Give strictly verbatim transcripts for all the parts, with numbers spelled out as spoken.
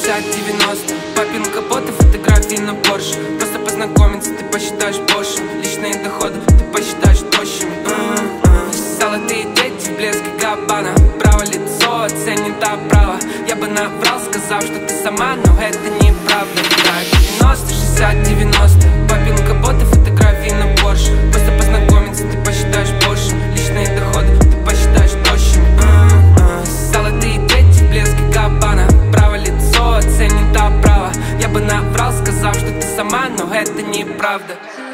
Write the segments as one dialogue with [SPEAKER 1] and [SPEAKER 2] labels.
[SPEAKER 1] шестьдесят девяносто. Папин капот и фотографии на Порше. Просто познакомиться ты посчитаешь бошем. Личные доходы ты посчитаешь тощими. Золотые дети в блеске Габбана. Право лицо оценит оправа. Я бы наврал, сказав, что ты сама, но это неправда. Да, девяносто шестьдесят девяносто. Папин капот и фотографии на Порше. Просто познакомиться ты посчитаешь бошем. Личные доходы ты посчитаешь тощими. Золотые дети в блеске Габбана. Право лицо оценит оправа. Я бы наврал, сказав, что ты сама, но это неправда.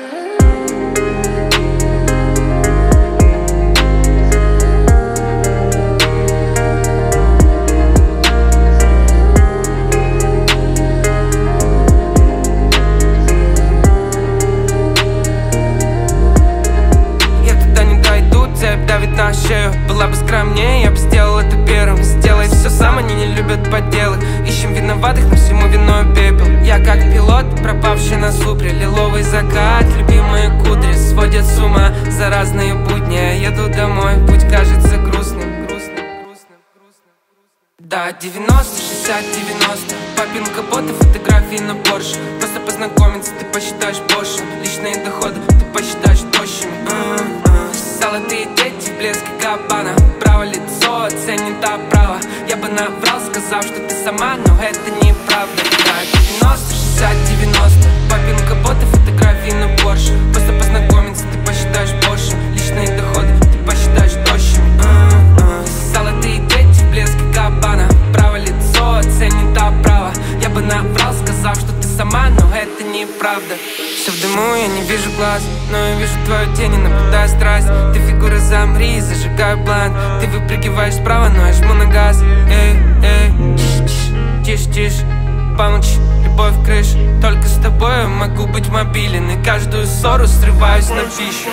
[SPEAKER 1] Давит на шею, была бы скромнее, я бы сделал это первым. Сделай все сам, они не любят подделы. Ищем виноватых, но всему виной пепел. Я как пилот, пропавший на супре. Лиловый закат, любимые кудри сводят с ума за разные будни. Я еду домой, путь кажется грустным, грустным, грустным, грустным. Да, девяносто шестьдесят девяносто. Папин капот и фотографии на Порше. Просто познакомиться ты посчитаешь бошем. Личные доходы ты посчитаешь тощими. Золотые дети в блеске Габбана. Право лицо оценит оправа. Я бы наврал, сказав, что ты сама, но это неправда. Да, девяносто шестьдесят девяносто. Папин капот и фотографии на Порше. Просто познакомиться ты посчитаешь бошем. Личные доходы ты посчитаешь тощими. Золотые дети в блеске Габбана. Право лицо оценит оправа. Я бы наврал, сказав, что ты сама, но это неправда. Все в дыму, я не вижу глаз, но я вижу твою тень и наблюдаю страсть. Ты фигура, замри, зажигаю блант. Ты выпрыгиваешь справа, но я жму на газ. Эй, эй, тише, тише, помолчи, любовь крыш. Только с тобой я могу быть мобилен. И каждую ссору срываюсь на пищу.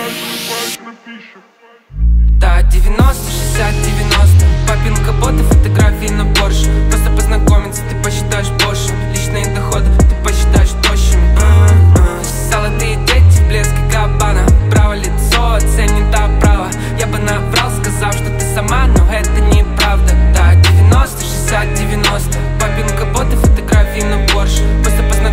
[SPEAKER 1] Да, девяносто шестьдесят девяносто. Папин капот и фотографии на Порше. Просто познакомиться ты посчитаешь бошем. Личные доходы ты посчитаешь тощими. Золотые дети в блеске Габбана. Право лицо оценит оправа. Я бы наврал, сказав, что ты сама, но это неправда. Да, девяносто шестьдесят девяносто. Папин капот и фотографии на Порше. Просто познакомиться